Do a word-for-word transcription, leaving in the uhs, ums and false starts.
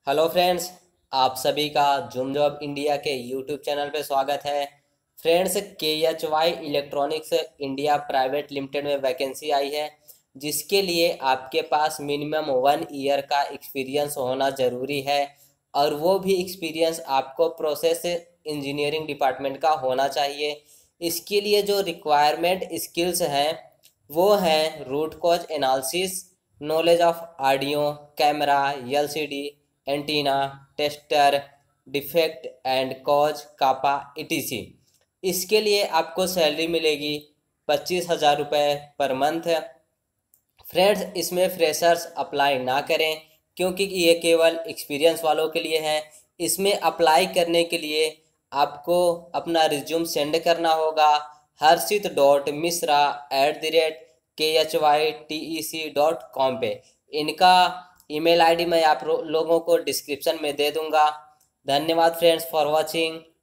Hello friends, आप सभी का जूम जॉब इंडिया के यूट्यूब चैनल पे स्वागत है। Friends, K H Y electronics India private limited में वैकेंसी आई है, जिसके लिए आपके पास मिनिमम वन ईयर का एक्सपीरियंस होना ज़रूरी है। और वो भी एक्सपीरियंस आपको प्रोसेस इंजीनियरिंग डिपार्टमेंट का होना चाहिए। इसके लिए जो रिक्वायरमेंट स्किल्स हैं वो हैं root cause analysis, knowledge of audio, camera, L C D, antenna, tester, defect and cause, CAPA, etc. इसके लिए आपको सैलरी मिलेगी पच्चीस हज़ार रुपये पर मंथ। फ्रेंड्स, इसमें फ्रेशर्स अप्लाई ना करें, क्योंकि ये केवल एक्सपीरियंस वालों के लिए है। इसमें अप्लाई करने के लिए आपको अपना रिज्यूम सेंड करना होगा Harshit dot Mishra at the rate K H Y T E C dot com पे। इनका ईमेल आईडी मैं आप लोगों को डिस्क्रिप्शन में दे दूंगा। धन्यवाद फ्रेंड्स फॉर वॉचिंग।